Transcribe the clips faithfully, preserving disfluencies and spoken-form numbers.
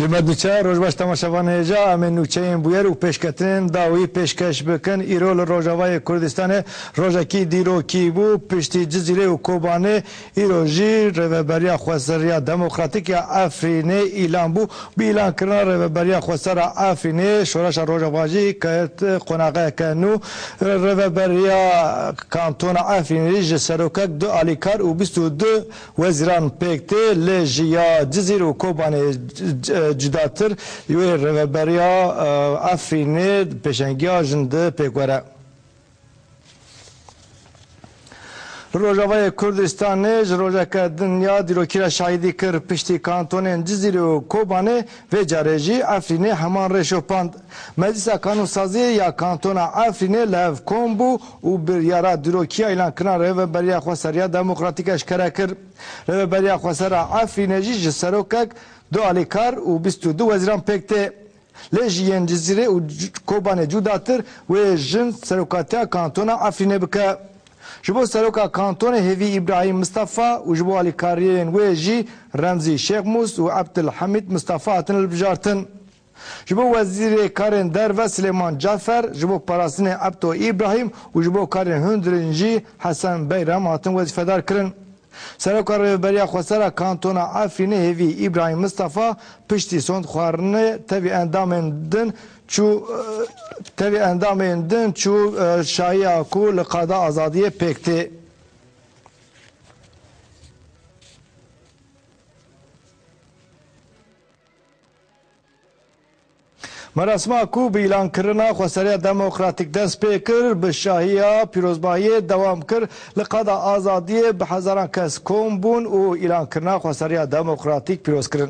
Jimedüçe rojbaş tamaşavanêja em ê nûçeyên bûyer û pêşketinên dawî pêşkeş bikin. Îro li Rojavayê Kurdistanê rojekî dîrokî bû piştî Cizîrê û Kobanê. Îro jî rêveberiya Xweseriya Demokratîk ya Efrînê îlan bû. Bi îlankirina rêveberiya Xwesera Efrînê şoreşa Rojava jî kevt qonaqeyeke nû. Rêveberiya Kantona Efrînê ji serokek du alîkar û bîst û du wezîran pêk tê lê ji ya Cizîr û Kobanê جداتر یوی رهبریا افرینی پشنگیا جند پیکوره روجاوای کردستان روزه که دنیا دیروکیرا شاهدی کر پشتی کانتونین جزیره و کوبانه و جارجی افرینی همان رشوپاند مجلس قانون سازی یا کانتون افرینی لف کومبو و بریارا دیروکیا اعلان کردن رهبریا خسریا دموکراتیکش کرا کر رهبریا خسرا افرینی جی سروکک دو آلیکار و بیست و دو وزیران پکته لجیان جزیره و کوبانه جوداتر و جن سروکاتیا کانتون افرینی بکه جبو سروکا کانتون هوی ابراهیم مصطفى و جبو آلیکاریین و جی رمزی شیخ موس و عبدالحمید مصطفى اتن البجارتن جبو وزیر کارن در و سلیمان جعفر جبو پاراستن عبدو ابراهیم و جبو کارن هندرنجی حسن بیرام اتن وظیفه دار کرن سروکا رهبریا خسرا کانتونا افرینی هوی ابراهیم مصطفى پشتی سوند خوارنه تبی اندامندن چو تبی اندامندن چو شایعه کو لقادا آزادی پکتی مراسم کو بیلان کرنا خسریا دموکراتیک دست پیکر به شاهیا پیروزبایی دوام کر لقادا آزادی به هزاران کس کوم بون و اعلان کرنا خسریا دموکراتیک پیروز کرن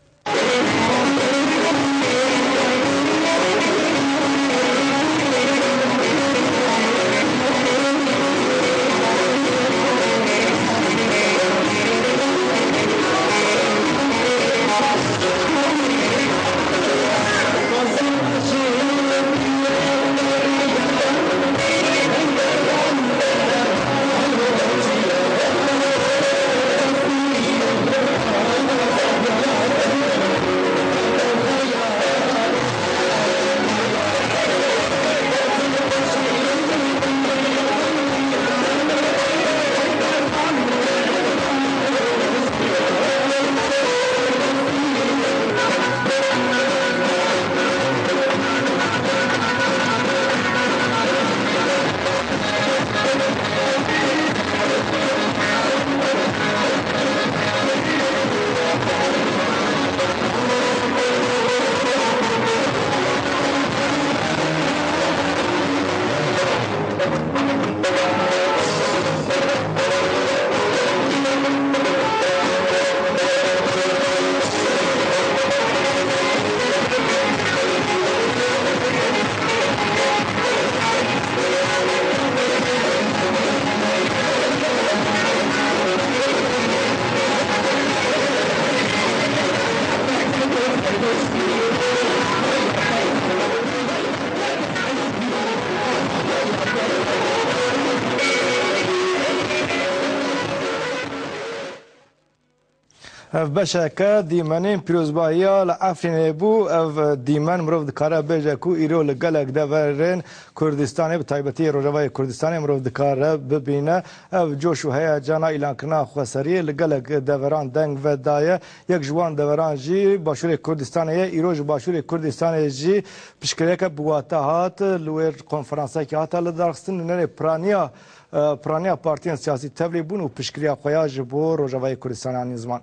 اف بشکه دیمنین پیروزباهیا لافرینه بو اف دیمن مروف دکاره بیجه کو ایرو لگلک دورن کردستانی به تایبتی روجاوای کردستانی مروف دکاره ببینه اف جوش و هیجانا اعلان کنا خسری لگلک دوران دنگ و دایه یک جوان دوران جی باشور کردستانی ایرو باشور کردستانی جی پشکریک بواتا هات لویر کنفرانسه که هات لدرخستن نره پرانیا پرانیا پارتیان سیاسی تبلی بون و پشکریا خویاج بو روجاوای کردستانی زمان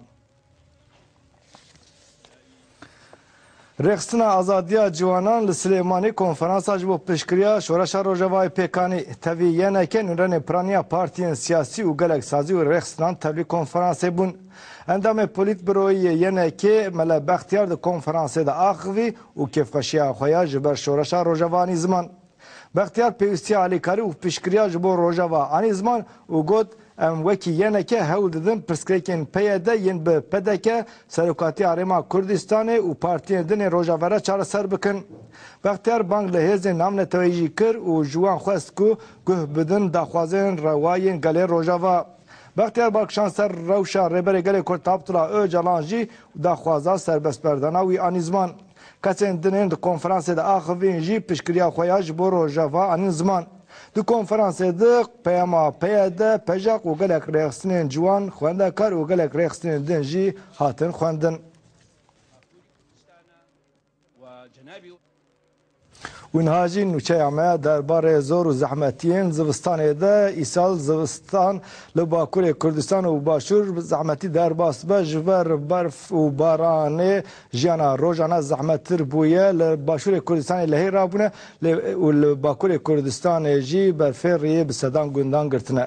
رخصتنا آزادیا جوانان لسلیمانی کنفرانسا جبو پشکریا شورش روجاوای پیکانی تاوی یعنی که نرن پرانیا پارتیان سیاسی و گلک سازی و رخصتنان تاوی کنفرانسی بون اندام پولیت بروی یعنی که ملا بختیار ده کنفرانسی ده آخوی و کفخشیا خویا جبر شورش روجاوانی زمان بختیار پیوستی علیکاری و پشکریا جبو روجاوا آنی زمان و گود ام وکی یعنی که هول دادن پرسکریکن پیاده ین به پدکه سروکاتی آرما کردستان و پارتی دن روجاوره چاره سر بکن بختیار بانگ لحیز نام نتویجی کر و جوان خواست کو گه بدن داخوازن روایین گلی روجاوا Bextiyar Balkişan ser rewşa rêberê gelê Kurd Abdullah Öcalan jî daxwaza serbestberdana wî anî ziman. Kesên dinên di konferansê de axivîn jî piştgiriya xwe ya ji bo rojava anîn ziman. Di konferansê de peyama P Y D, pejak û gelek rêxistinên ciwan, xwendekar û gelek rêxistinên din jî hatin xwendin. Wînha jî nûçeya me derbarê zor û zehmetiyên zivistanê de îsal zivistan li Bakurê Kurdistan û Başûr zehmetî derbas be ji ber berf û baranê jiyana rojana zehmettir bûye li Başûrê Kurdistanê lehê rabûne û li Bakurê Kurdistanê jî berfê rêyê bi sedan gundan girtine.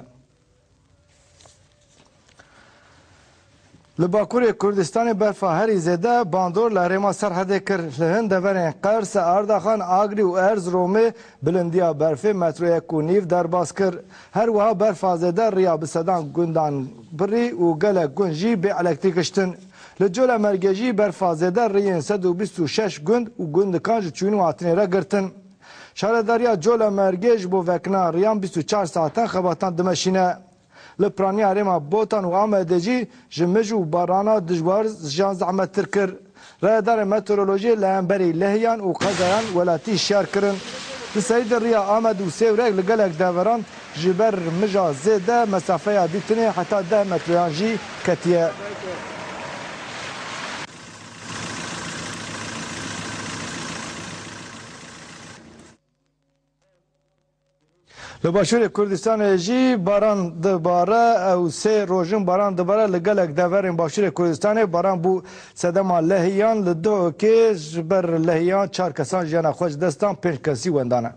Li Bakurê Kurdistanê berfa herî zêde bandor li herêma Serhedê kir. Li hin deverên Qers, Ardaxan, Agrî û Erzeromê bilindiya berfê metroyek û nîv derbas kir. Her wiha berfa zêde rêya bi sedan gundan birî û gelek gund jî bê elektrîkiştin. Li Colemergê jî berfa zêde rêyên sed û bîst û şeş gund û gundikan ji çûyîn û hatinê re girtin. Şaredariya Colemergê ji bo vekina rêyan bîst û çar saatan xebatan dimeşîne. Li piraniya herêma Botan û Amedê jî ji mij û barana dijwar jiyan zehmettir kir. Rêdarên meteorolojiyê li hemberî lehiyan û qezayan welatî şer kirin. Li serî de rêya Amed û Sêwrek li gelek deveran ji ber mija zêde mesafeya dîtinê heta deh metroyan jî ketiye. Li Başûrê Kurdistanê jî baran dibare ew sê rojin baran dibare li gelek deverên Başûrê Kurdistanê baran bû sedema lehiyan li Duhokê ji ber lehiyan çar kesan jiyana xwe ji destan pênc kesî wendane.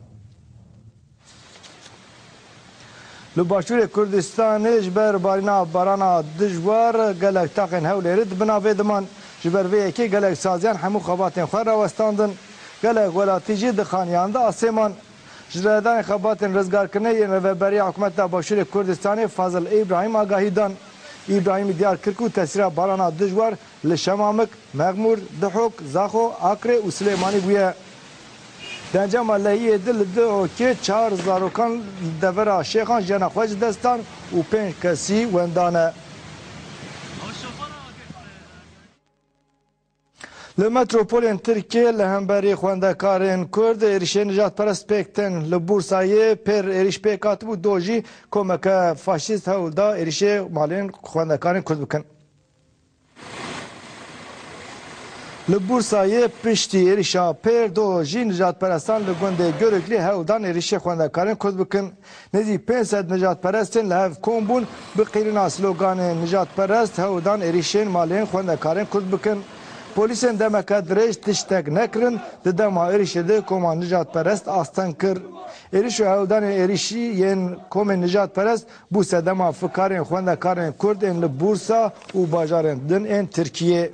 Li Başûrê Kurdistanê ji ber barîna barana dijwar gelek taxên Hewlêrê di binavê diman. Ji ber vê yekê gelek saziyan hemû xebatên xwe rawestandin. Gelek welatî jî di xaniyan de asêman. Ji rêdanên xebatên rizgarkirinê yên rêveberiya hikûmeta Başûrê Kurdistanê Fazil İbrahim agahî dan. İbrahimî diyar kir ku tesîra barana dijwar li Şemamik, Mexmûr, Duhok, Zaxo, Akrê û Silêmanî bûye. Dencema lehiyê di li Duhokê çar zarokan devera şêxan jiyana xwe ji destan û pênc kesî wendane. Li metropolên Tirkiye li hemberî xwendekarên Kurd êrişê nijadperest pêk tên. Li Bursayê pêr êriş pêk hatibû do jî komeke faşîst hewl da êrişê malên xwendekarên Kurd bikin. Li Bursayê piştî êrişa pêr do jî nijadperestan li gundê Göreklî hewldan êrişê xwendekarên Kurd bikin. Nêzî pênc sed nijadperestên li hev kom bûn bi qîrîna sloganên nijadperest hewldan êrişên malên xwendekarên Kurd bikin. Polîsên demeke dirêj tiştek nekirin di dema êrişê de koma nijadperest astan kir. Êriş û hewldanên êrişî yên komên nijadperest bû sedema fikarên xwendekarên Kurd ên li Bursa û bajarên din ên Tirkiyê.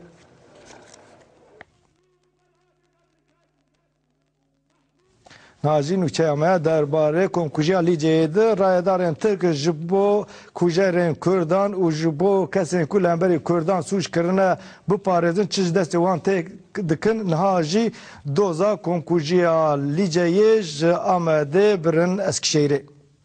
Najî nûçeya me derbarê komkujiya Lîceyê de rayedarên Tirk ji bo kujerên Kurdan û ji bo kesên ku li hemberî Kurdan sûç kirine biparêzin çi ji destê wan tê dikin. Niha jî doza komkujiya Lîceyê ji Amedê birin Eskişehîrê.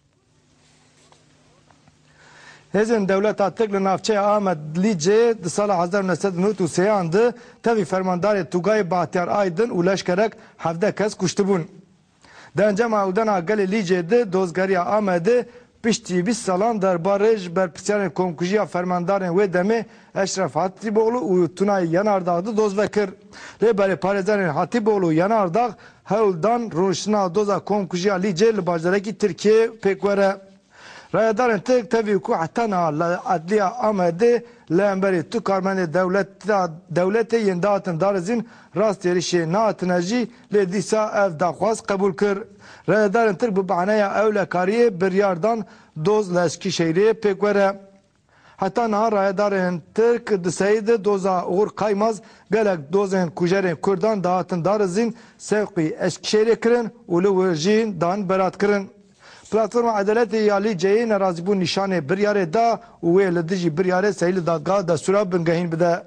Hêzên Dewleta Tirk li navçeya Amed Lîcê di sala hezar nû sed nû û sêyan de tevî fermandarê Tugayê Bahtiyar Aydin û leşkerek hevdeh kes kuştibûn. Dencema ewdana gelê Lîcê de dozgeriya Amedê piştî bîst salan derbarê ji berpirsiyarên komkujiya fermandarên wê demê Eşref Hatîboğlu û Tunay Yanardağ de doz vekir. Rêberê parêzanên Hatîboğlu Yanardağ hewldan rûniştina doza komkujiya Lîcê li bajdarekî Tirkiye pêk were. Rayedarên Tirk tevî ku hetana li Adliya Amedê li hemberî tu karmendê dewletê yên dahatin darizîn rast êrişê nehatine jî lê dîsa ev daxwaz qebûl kir. Rayedarên Tirk bi behanaya ewlekariyê biryardan doz li Eskişehîrê pêk were. Heta niha rayedarên Tirk di seyî de doza Uğur Kaymaz gelek dozên kujerên Kurdan dahatin darizîn sevqî Eskişehîrê kirin û li wir jî dan berat kirin. Platforma Adaletê ya Lîceyê nerazîbûn nîşanê biryarê da û wê li dijî biryarê seyî li dadgeha destûra bingehîn bide.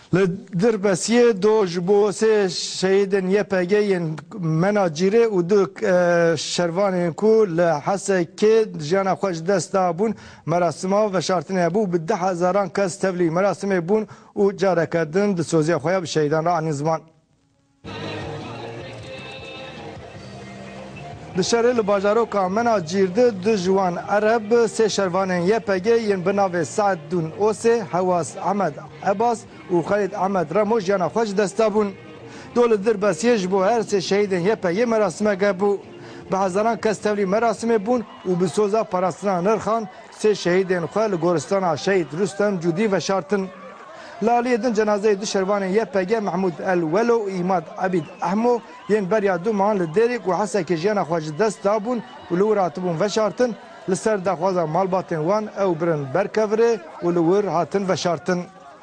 لدربسیه دو جبو سه شهیدن یه پگه مناجیره و دو شروان کو لحسه که جانا خوش دست بون مراسم و شرطنه بو به ده هزاران کس تبلی مراسم بون و جاره کردن د سوزی خویا به شهیدان را آن زمان دشاره لباجارو کامنا جیرده دو جوان عرب سه شروان یه پگه ین بناو سعد دون اوسه حواس احمد عباس و خالد احمد رموش جانا خوش دستابون دول دربسیه جبو هر سه شهیدن یه پگه مراسمه گبو به هزاران کس تبلی مراسمه بون و به سوزا پرستنا نرخان سه شهیدن خواه لگورستان شهید رستم جودی و شارتن لالی دن جنازه دو شروان یه پگه محمود الولو و ایماد عبید احمو ین بریا دو مان لدریک و حسا که جانا خوش دست دابون و لور هاتبون و شارتن لسر دخوازا مالباتن وان او برن برکوره و لور هاتن و شارتن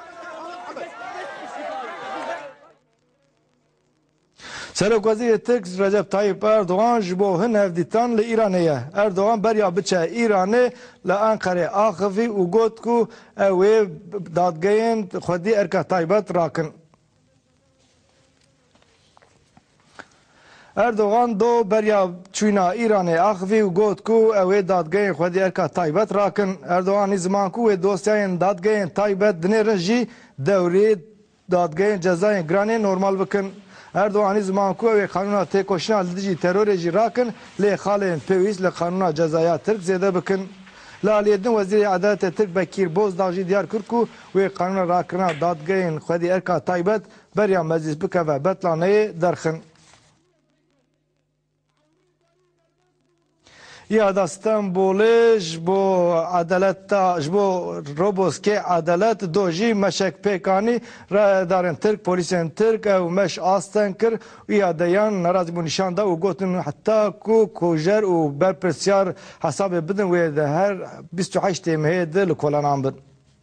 سرک وزیر ترک رجب طایب اردوغان جبو هن هفدیتان لإیرانیه اردوغان بریا بچه ایرانه لانقره آخفی و گوت کو اوی دادگین خودی ارکا طایبت راکن اردوغان دو بریا چوینا ایران آخفی و گوت کو اوی دادگین خودی ارکا طایبت راکن اردوغان زمان کو و دوستین دادگین طایبت دنیرن جی دوری دادگین جزای گرانی نورمال بکن اردوغان زمان کو و قانونا تکوشنا لدیجی ترور جی راکن لی خالین پیویس لقانونا جزایا ترک زیده بکن لالیدن وزیر عدالت ترک بکیر بوز داجی دیار کرکو و قانونا راکنا دادگین خودی ارکا طایبت بریا مجلس بکه و بطلانه درخن یا استانبولش بو عدالت جبو روبوس که عدالت دوجی مشک پیکانی را دارن ترک پلیسن ترک و مش آستن کر و یا دیان ناراضی بو نشان دا و گوتن حتی کو کوجر و برپرسیار حساب بدن و ده هر بیست و هشت مهد لکولان بدن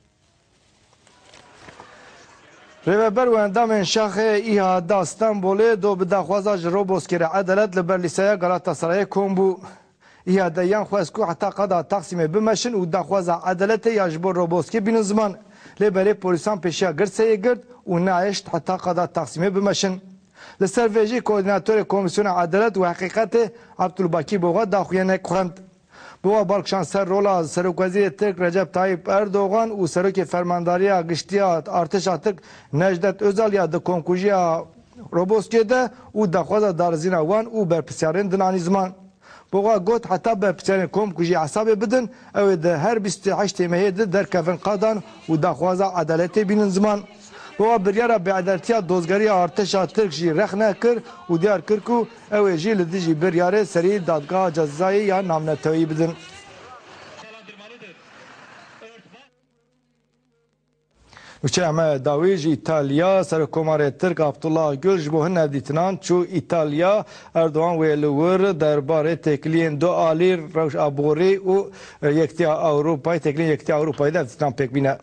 ریوبر و اندام شاخ ایها دا استانبول دو بداخوازاج روبوس که عدالت لبرلیسایا گلاتا سرای کومبو یا دیان خواسکو حتی قضا تقسیم بمشن و دخواز عدالت یا جبر روبوسکی بین زمان لبری پولیسان پیشیا گرسه گرد و نعشت حتی قضا تقسیم بمشن لسر ویجی کوردیناتور کمیسیون عدالت و حقیقت عبدالباکی بوغا داخویانه کخند بوا بالکشان سر رولا سروک وزیر ترک رجب طایب اردوغان و سروک فرمانداری گشتیا ارتش ترک نجدت özal یا د کنکوژیا روبوسکی ده و دخواز دارزینا وان و برپسیارین دنانی زمان بوغا گوت حتی به پسیارین کوم کجی عصابه بدن او ده هر بیست و هشت مهید در کفن قادان و دخوازا عدالتی بینن زمان بوغا بریارا به عدالتیا دوزگاری ارتشا ترک جی رخ نکر و دیار کرکو او جی لدیجی بریاره سری دادگاه جزایی یا نامنتوی بدن وچه اما داویج ایتالیا سرکومار ترک عبدالله گل جبو هن دیتنان چو ایتالیا اردوان ویلور درباره تکلین دو آلی روش آبوری و یکتیا اوروپای تکلین یکتیا اوروپای در دیتنان پک بینه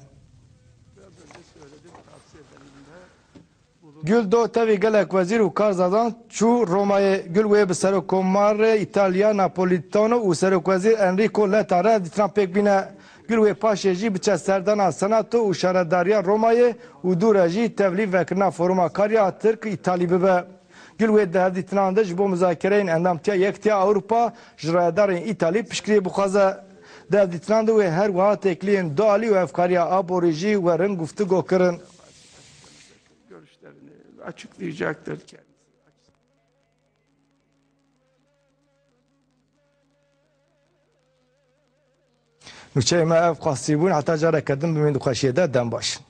گل دو تاوی گلک وزیر و کارزادان چو رومای گل وی به سرکومار ایتالیا ناپولیتانو و سرک وزیر انریکو لتاره دیتنان پک بینه گلوی پاشیجی بچه سردان سناتو و شهرداریا رومای و دورجی تبلیغ وکرنا فروما کاریا ترک ایتالی ببه گلوی ده دیتناندش بو مذاکرین اندامتیا یکتیا اروپا جرادارین ایتالی پشکری بخوازه ده دیتنانده و هر وها تکلین دوالی و افکاریا آبوریجی و رنگ گفتگو کرن görüşlerini açıklayacaktır kendisi. نوچه ما اف قاسیبون حتی جاره کردن بمین دو خشیده دم باش